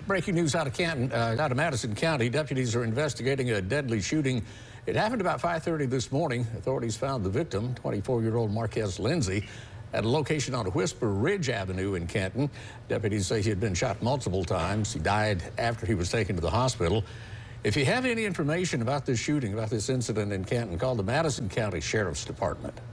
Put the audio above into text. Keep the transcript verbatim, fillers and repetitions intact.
Breaking news out of Canton, uh, out of Madison County. Deputies are investigating a deadly shooting. It happened about five thirty this morning. Authorities found the victim, twenty-four-year-old Marquez Lindsay, at a location on Whisper Ridge Avenue in Canton. Deputies say he had been shot multiple times. He died after he was taken to the hospital. If you have any information about this shooting, about this incident in Canton, call the Madison County Sheriff's Department.